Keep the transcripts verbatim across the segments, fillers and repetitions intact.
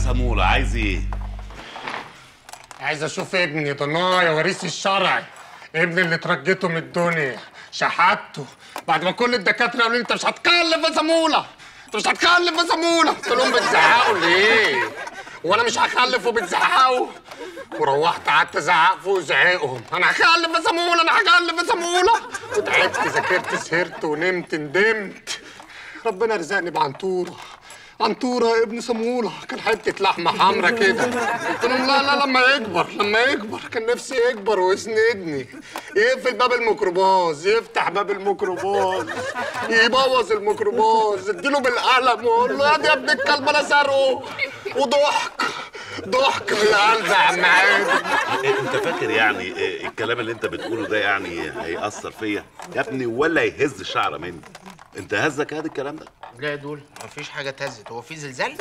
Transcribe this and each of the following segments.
صمولة عايز ايه؟ عايز اشوف ابني ضنايا وريثي الشرعي، ابني اللي ترجيته من الدنيا شحته بعد ما كل الدكاتره قالوا لي انت مش هتخلف يا صموله، انت مش هتخلف يا صموله، قلت لهم بتزعقوا ليه؟ وانا مش هخلف وبتزعقوا؟ وروحت قعدت ازعق فوق زعقهم، انا هخلف يا صموله، انا هخلف يا صموله، وتعبت ذاكرت سهرت ونمت ندمت. ربنا رزقني بعنطوره، عنطوره يا ابن صموله، كان حته لحمه حمرا كده. قلت لهم لا لا لما يكبر لما يكبر، كان نفسي يكبر ويسندني، يقفل باب الميكروباص، يفتح باب الميكروباص، يبوظ الميكروباص، اديله بالقلم واقول له يا ابن الكلب انا سارقه، وضحك ضحك من القلب يا عم عادل. انت فاكر يعني الكلام اللي انت بتقوله ده يعني هيأثر فيا؟ يا ابني ولا يهز شعره مني. انت هزك هذا الكلام ده؟ لا يا دول مفيش حاجه اتهزت. هو في زلزال؟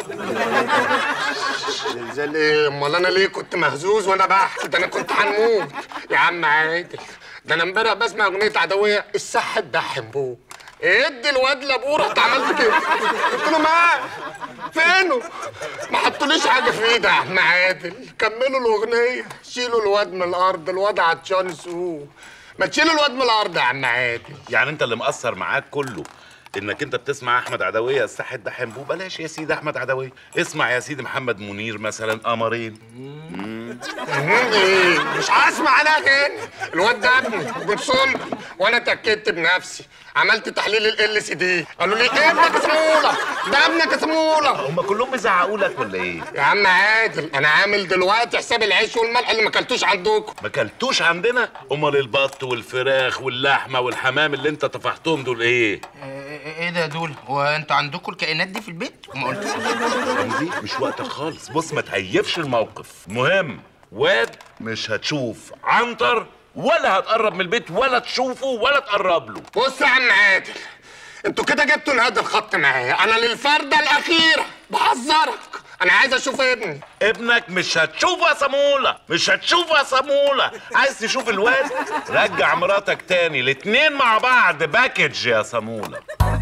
زلزال ايه؟ امال انا ليه كنت مهزوز وانا بحكي؟ ده انا كنت هنموت يا عم عادل. ده انا امبارح بسمع اغنيه عدويه الصح تدحم بوه، ادي الواد لابوه، رحت عملت كده قلت له معاه فينه؟ ما حطوليش حاجه في ايدي يا عم عادل. كملوا الاغنيه، شيلوا الواد من الارض، الواد عطشان سوق، ما تشيلوا الواد من الارض يا عم عادل. يعني انت اللي مقصر معاك كله انك انت بتسمع احمد عدويه الصح تدحم بوه؟ بلاش يا سيدي احمد عدويه، اسمع يا سيدي محمد منير مثلا، قمرين. ايه مش هسمع انا تاني. الواد ده ابني بتصل، وانا اتاكدت بنفسي، عملت تحليل ال سي دي، قالوا لي ايه ابنك يا صموله؟ ده ابنك يا صموله. هم كلهم بيزعقوا لك ولا ايه؟ يا عم عادل انا عامل دلوقتي حساب العيش والملح اللي ما اكلتوش عندكم. ما اكلتوش عندنا؟ امال البط والفراخ واللحمه والحمام اللي انت طفحتهم دول ايه؟ ايه ده يا دول؟ هو انتوا عندكم الكائنات دي في البيت؟ ما قلتوش. رمزي مش وقتك خالص، بص ما تهيفش الموقف. مهم واد مش هتشوف عنتر ولا هتقرب من البيت ولا تشوفه ولا تقرب له. بص يا عم عادل، انتوا كده جبتوا نهاية الخط معايا، انا للفردة الاخيرة بحذرك، انا عايز اشوف ابني. ابنك مش هتشوفه يا صمولة، مش هتشوفه يا صمولة. عايز تشوف الواد؟ رجع مراتك تاني، الاتنين مع بعض باكج يا صمولة.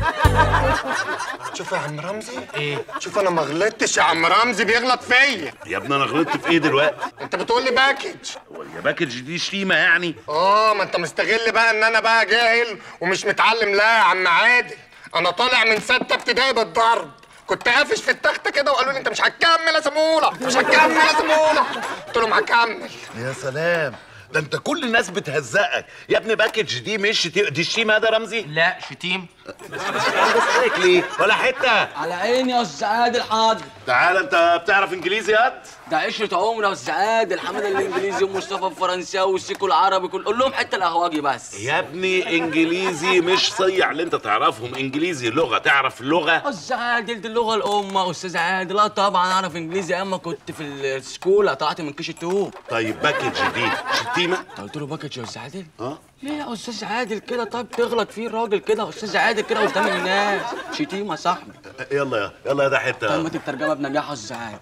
شوف يا عم رمزي، ايه؟ شوف انا ما غلطتش يا عم رمزي، بيغلط فيا. يا ابني انا غلطت في ايه دلوقتي؟ انت بتقول لي باكج. هو يا باكج دي شتيمة يعني؟ اه ما انت مستغل بقى ان انا بقى جاهل ومش متعلم. لا يا عم عادل، انا طالع من ستة ابتدائي بالضرب، كنت قافش في التخته كده وقالوا لي انت مش هتكمل يا صموله، مش هتكمل يا صموله، قلت لهم هكمل. يا سلام، ده انت كل الناس بتهزقك يا ابني. باكج دي مش شتيمة، دي شتيمة ده رمزي؟ لا شتيم. بس عليك ليه؟ ولا حتة؟ على عيني يا استاذ عادل حاضر. تعالى، انت بتعرف انجليزي ياد؟ ده عشرة عمر يا استاذ عادل، حماده الانجليزي ومصطفى الفرنساوي والسيكو العربي، كل قول لهم حته القهوجي بس. يا ابني انجليزي مش صيع اللي انت تعرفهم، انجليزي لغه، تعرف لغه؟ استاذ عادل دي اللغه الام يا استاذ عادل. لا طبعا اعرف انجليزي اما كنت في السكول، قطعت من كيش التوب. طيب باكج دي شتيمه؟ قلت له باكج يا استاذ عادل؟ اه ليه يا استاذ عادل كده؟ طيب تغلط فيه الراجل كده يا استاذ عادل كده قدام الناس، شتيمه يا صاحبي. يلا يلا يا ده حته. كلمه الترجمه بنجاح يا استاذ عادل.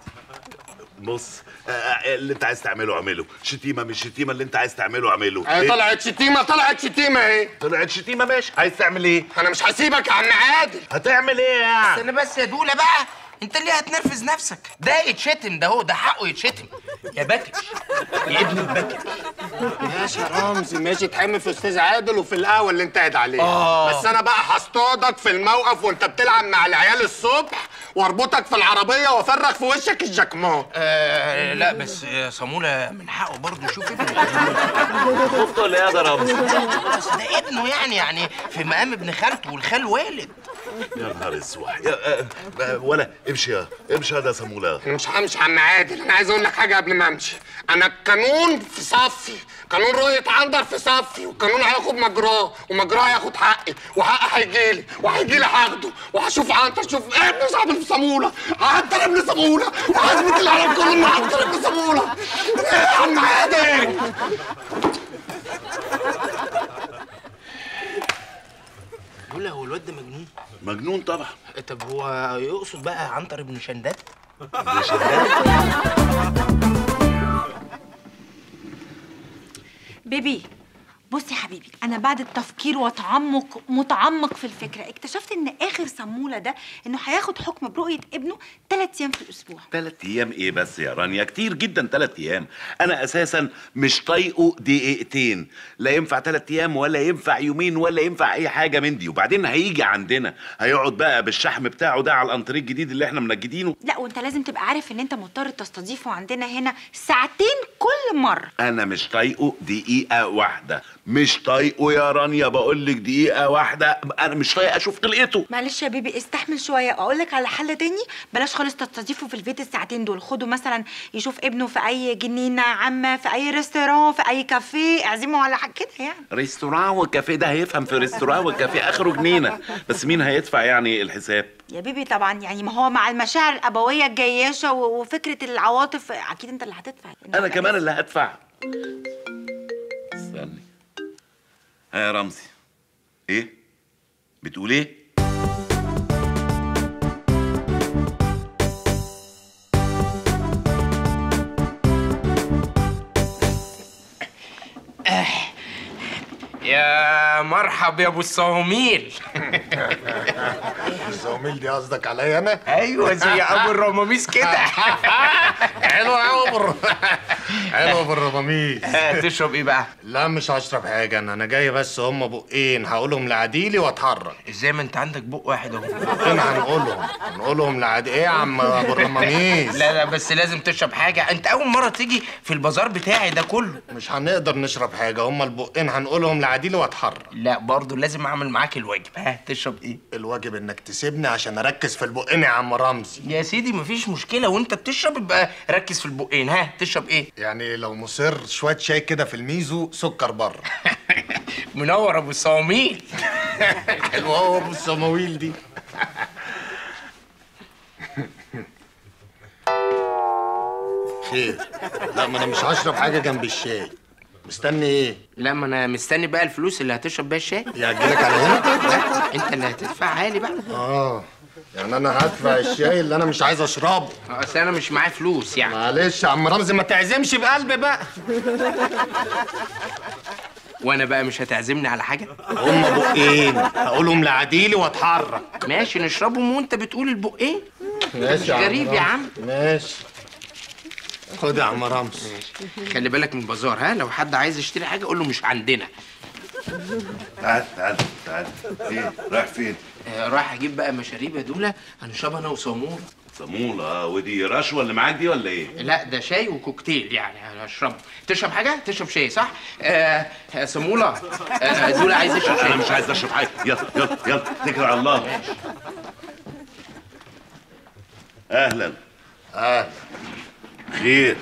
بص اللي انت عايز تعمله اعمله، شتيمه مش شتيمه اللي انت عايز تعمله اعمله. ايه طلعت شتيمه؟ طلعت شتيمه اهي. طلعت شتيمه ماشي، عايز تعمل ايه؟ انا مش هسيبك يا عم عادل. هتعمل ايه يعني؟ استنى بس يا دوله بقى، انت ليه هتنرفز نفسك؟ ده يتشتم، ده هو ده حقه يتشتم يا باكج، يا ابن الباكج. ماشي يا رمزي ماشي، اتحمي في استاذ عادل وفي القهوه اللي انت قاعد عليها. آه. بس انا بقى هصطادك في الموقف وانت بتلعب مع العيال الصبح، واربطك في العربيه وافرغ في وشك الجاكمان. آه لا بس صموله من حقه برضه يشوف ابنه. خفت ولا ايه يا ده رمزي؟ بس ده ابنه يعني، يعني في مقام ابن خالته، والخال والد. يا نهار اسود. يا ولا امشي يا امشي يا ده سموله. انا مش همشي يا عم عادل، انا عايز اقول لك حاجه قبل ما امشي. انا القانون في صفي، قانون رؤية عنتر في صفي، والقانون هياخد مجراه، ومجراه هياخد حقي، وحقي هيجيلي، وهيجيلي هاخده، وهشوف عنتر، شوف ابن صاحب صموله، عنتر ابن صموله، وهثبت العالم كله ان عنتر ابن صموله. ايه يا عم عادل؟ دول هو الواد ده مجنون؟ مجنون طبعا. طب هو يقصد بقى عنتر ابن شندات؟ ابن شندات؟ بيبي بص يا حبيبي، انا بعد التفكير وتعمق متعمق في الفكره اكتشفت ان اخر صموله ده انه هياخد حكم برؤيه ابنه ثلاث ايام في الاسبوع. ثلاث ايام ايه بس يا رانيا؟ كتير جدا ثلاث ايام. انا اساسا مش طايقه دقيقتين، لا ينفع ثلاث ايام ولا ينفع يومين ولا ينفع اي حاجه من دي. وبعدين هيجي عندنا هيقعد بقى بالشحم بتاعه ده على الانتريه الجديد اللي احنا منجدينه. لا، وانت لازم تبقى عارف ان انت مضطر تستضيفه عندنا هنا ساعتين كل مره. انا مش طايقه دقيقه واحده، مش طايقه يا رانيا، بقول لك دقيقه واحده. انا مش طايق اشوف خلقته. معلش يا بيبي استحمل شويه، اقول لك على حل تاني. بلاش خالص تستضيفه في البيت الساعتين دول، خده مثلا يشوف ابنه في اي جنينه عامه، في اي ريستوران، في اي كافيه، اعزمه على حاجه كده يعني. ريستوران وكافيه؟ ده هيفهم في ريستوران وكافيه، اخره جنينه. بس مين هيدفع يعني الحساب؟ يا بيبي طبعا يعني ما هو مع المشاعر الابويه الجياشه وفكره العواطف اكيد انت اللي هتدفع. انا كمان اللي هدفع. استني. ها يا رمزي، ايه بتقول ايه؟ يا مرحب يا ابو الصواميل. الزوميل دي قصدك عليا انا؟ ايوه زي ابو الرماميس كده. حلو قوي ابو حلو ابو الرماميس. تشرب ايه بقى؟ لا مش هشرب حاجه، انا انا جاي بس هم بقين هقولهم لعديلي واتحرك. ازاي ما انت عندك بق واحد اهو؟ بقين هنقولهم هنقولهم لعدي. ايه يا عم ابو الرماميس؟ لا لا بس لازم تشرب حاجه، انت اول مره تيجي في البازار بتاعي ده كله. مش هنقدر نشرب حاجه، هم البقين هنقولهم لعديلي واتحرك. لا برضه لازم اعمل معاك الواجب. ها تشرب ايه؟ الواجب انك تسيبني عشان اركز في البقين يا عم رمزي. يا سيدي مفيش مشكله، وانت بتشرب يبقى ركز في البقين. ها تشرب ايه؟ يعني لو مصر شويه شاي كده في الميزو، سكر بره. منور ابو الصواميل. حلوه قوي ابو الصماويل دي. خير؟ لا ما انا مش هشرب حاجه جنب الشاي. مستني ايه؟ لا ما انا مستني بقى الفلوس اللي هتشرب بيها الشاي. يا هتجيلك على هنا؟ لا انت اللي هتدفعها لي بقى. اه يعني انا هدفع الشاي اللي انا مش عايز اشربه. اصل انا مش معايا فلوس يعني. معلش يا عم رمزي ما تعزمش بقلبي بقى. وانا بقى مش هتعزمني على حاجه؟ هم بقين هقولهم لعديلي واتحرك. ماشي نشربهم وانت بتقول البقين. ماشي يا عم غريب يا عم. ماشي خد يا عم رمزي. خلي بالك من البازار، ها لو حد عايز يشتري حاجه قول له مش عندنا. تعال تعال تعال. ايه رايح فين؟ آه رايح اجيب بقى مشاريب يا دوله هنشربها انا وصاموله. صامولة؟ اه ودي رشوه اللي معاك دي ولا ايه؟ لا ده شاي وكوكتيل يعني هنشربه. تشرب حاجه؟ تشرب شاي صح؟ آه صاموله. آه دوله عايز يشرب شاي. انا مش عايز اشرب حاجه. يلا يلا يلا اتكل على الله. اهلا. اه خير؟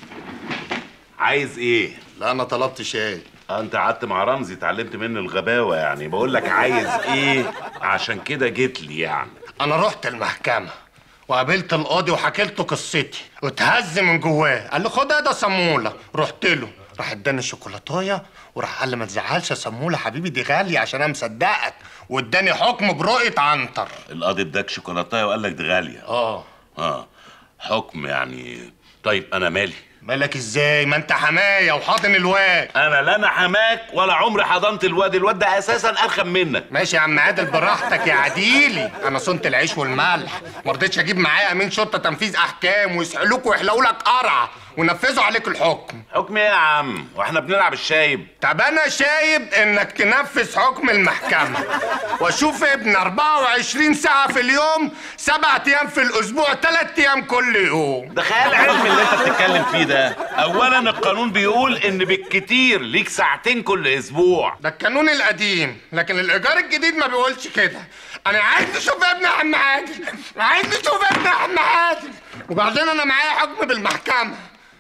عايز ايه؟ لا انا طلبت شاي. آه انت قعدت مع رمزي اتعلمت منه الغباوه يعني. بقول لك عايز ايه عشان كده جيت لي يعني. انا رحت المحكمه وقابلت القاضي وحكيت له قصتي واتهز من جواه. قال لي خد ده صموله. رحت له راح اداني شوكولاتايه وراح قال لي ما تزعلش يا صموله حبيبي دي غاليه عشان انا مصدقك، واداني حكم برؤيه عنتر. القاضي اداك شوكولاتايه وقال لك دي غاليه؟ اه اه حكم يعني. طيب انا مالي؟ مالك ازاي؟ ما انت حمايه وحاضن الواد. انا لا انا حماك ولا عمري حضنت الواد. الواد ده اساسا ارخم منك. ماشي يا عم عادل براحتك يا عديلي. انا صنت العيش والملح، ما رضيتش اجيب معايا امين شرطه تنفيذ احكام ويسحلوك ويحلقوا لك قرعه ونفذوا عليك الحكم. حكم ايه يا عم؟ واحنا بنلعب الشايب؟ طب انا شايب انك تنفذ حكم المحكمه واشوف ابن أربعة وعشرين ساعه في اليوم، سبعة ايام في الاسبوع، ثلاث ايام كل يوم. ده خيال علمي اللي انت بتتكلم فيه ده. اولا القانون بيقول ان بالكتير ليك ساعتين كل اسبوع. ده القانون القديم، لكن الايجار الجديد ما بيقولش كده. انا عايز اشوف ابن يا عم عادل، عايز اشوف ابن يا عم عادل. وبعدين انا معايا حكم بالمحكمه.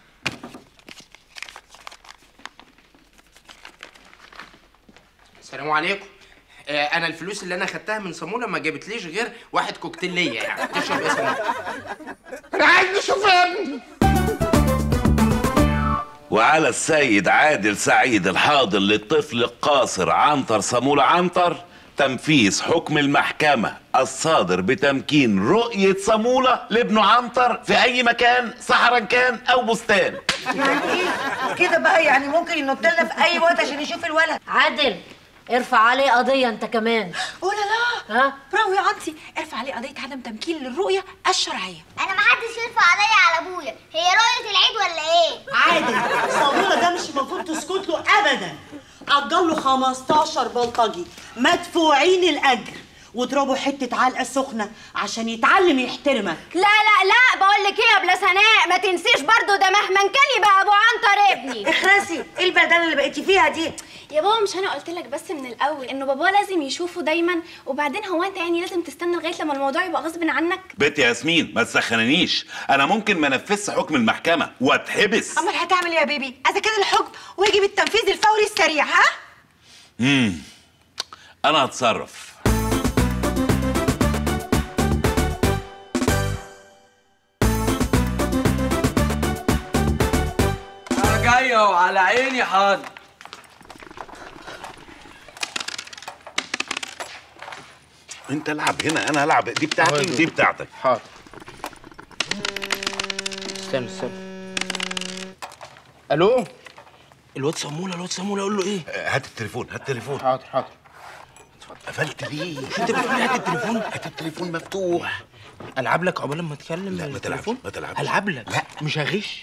السلام عليكم. آه انا الفلوس اللي انا خدتها من صاموله ما جابتليش غير واحد كوكتيل ليا يعني. تشرب ايه يا صاموله؟ انا عايز اشوف ابني. وعلى السيد عادل سعيد الحاضر للطفل القاصر عنتر صامولة عنتر تنفيذ حكم المحكمة الصادر بتمكين رؤية صامولة لابنه عنتر في أي مكان، صحراء كان أو بستان. يعني ايه كده بقى؟ يعني ممكن ينط لنا في اي وقت عشان يشوف الولد. عادل ارفع عليه قضية انت كمان. ولا لا ها؟ برافو يا عمتي، ارفع عليه قضيه عدم تمكين للرؤيه الشرعيه. انا ما حدش يرفع عليا على ابويا. هي رؤية العيد ولا ايه؟ عادل صامولة ده مش المفروض تسكت له ابدا. اجل له خمستاشر بلطجي مدفوعين الاجر واضربوا حته علقه سخنه عشان يتعلم يحترمك. لا لا لا، بقول لك ايه يا بلا سناء، ما تنسيش برضو ده مهما كان يبقى ابو عنتر ابني. اخرسي، ايه البلدانه اللي بقيتي فيها دي؟ يا بابا مش انا قلت لك بس من الاول انه بابا لازم يشوفه دايما، وبعدين هو انت يعني لازم تستنى لغايه لما الموضوع يبقى غصب عنك؟ بنت ياسمين ما تسخننيش، انا ممكن ما انفذش حكم المحكمة واتحبس. امال هتعمل ايه يا بيبي؟ اذا كان الحكم ويجب التنفيذ الفوري السريع. ها؟ امم انا هتصرف. انا جاي اهو على عيني. حاضر. انت العب هنا، انا هلعب. دي بتاعتي ودي بتاعتك. حاضر. استنى استنى. الو، الواد صامولة، الواد صامولة اقول له ايه؟ هات التليفون، هات التليفون. حاضر حاضر. قفلت ليه؟ انت بتقول لي هات التليفون؟ هات التليفون مفتوح. العب لك عقبال ما اتكلم؟ لا ما تلعبش، ما تلعبش. العب لك. لا مش هغش.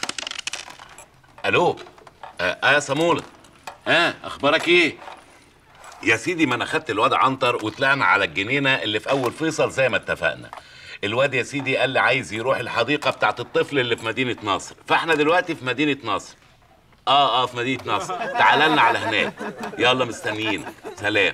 الو. اه يا صامولة، اه اخبارك ايه؟ يا سيدي ما انا خدت الواد عنتر وطلعنا على الجنينه اللي في اول فيصل زي ما اتفقنا. الواد يا سيدي قال لي عايز يروح الحديقه بتاعت الطفل اللي في مدينه نصر، فاحنا دلوقتي في مدينه نصر. اه اه في مدينه نصر، تعال لنا على هناك. يلا مستنيينك، سلام.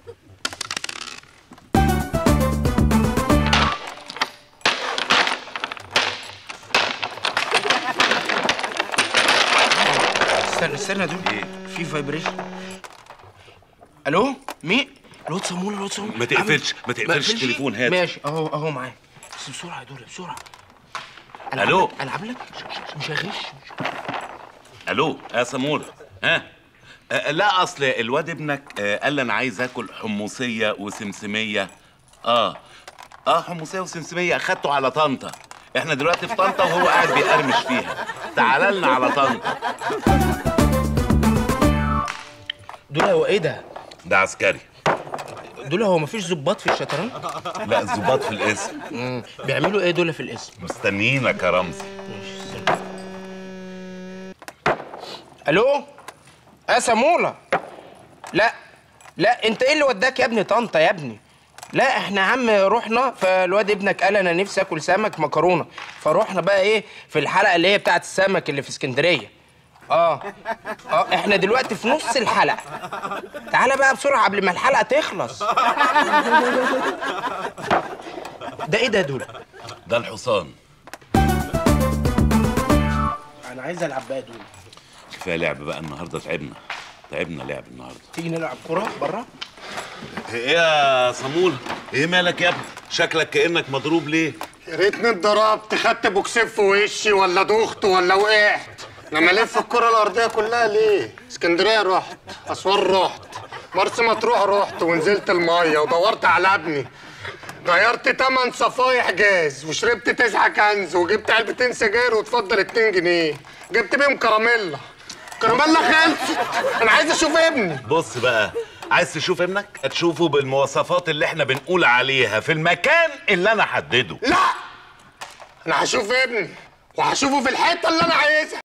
استنى استنى دول. ايه؟ في فايبريشن. الو مين؟ الواد صامولة، الواد صامولة. ما تقفلش ما تقفلش التليفون، هات. ماشي اهو اهو معاك، بس بسرعه يا دول بسرعه. الو. العب لك. مش هغش. الو يا صامولة. ها آه لا اصل الواد ابنك آه قال لي انا عايز اكل حمصيه وسمسميه. اه اه حمصيه وسمسميه اخدته على طنطا. احنا دلوقتي في طنطا وهو قاعد بيقرمش فيها. تعال لنا على طنطا. دول هو ايه ده؟ ده عسكري. دول هو مفيش ظباط في الشطرنج؟ لا الظباط في الاسم. امم بيعملوا ايه دول في الاسم؟ مستنيينك يا رمزي. الو يا صامولة. لا لا، انت ايه اللي وداك يا ابني طنطا يا ابني؟ لا احنا يا عم رحنا، فالواد ابنك قال انا نفسي اكل سمك مكرونه، فروحنا بقى ايه في الحلقه اللي هي بتاعت السمك اللي في اسكندريه. اه اه احنا دلوقتي في نص الحلقه. تعالى بقى بسرعه قبل ما الحلقه تخلص. ده ايه ده دول؟ ده الحصان. انا عايز العب بقى دول. كفايه لعب بقى النهارده، تعبنا تعبنا لعب النهارده. تيجي نلعب كوره بره؟ ايه يا صامولة؟ ايه مالك يا ابني؟ شكلك كأنك مضروب ليه؟ يا ريتني اتضربت، خدت بوكسيف في وشي ولا دخت ولا وقعت. لما الف الكره الارضيه كلها ليه؟ اسكندريه رحت، اسوان رحت، مرسى مطروح رحت ونزلت الميه ودورت على ابني. غيرت تمن صفايح جاز وشربت تسعة كنز وجبت علبتين سجاير وتفضل اتنين جنيه. جبت بيهم كراميلا. كراميلا خلصت. انا عايز اشوف ابني. بص بقى، عايز تشوف ابنك؟ هتشوفه بالمواصفات اللي احنا بنقول عليها في المكان اللي انا حدده. لا، انا هشوف ابني وهشوفه في الحته اللي انا عايزها.